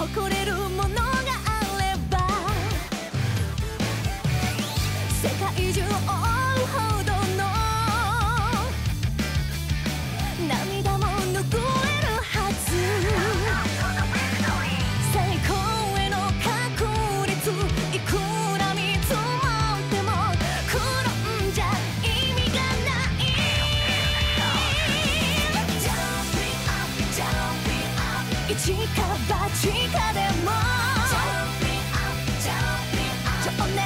誇れるものがあれば世界中を覆うほどの涙も拭えるはず最高への確率いくら見積もっても転んじゃ意味がない一か八かでも情熱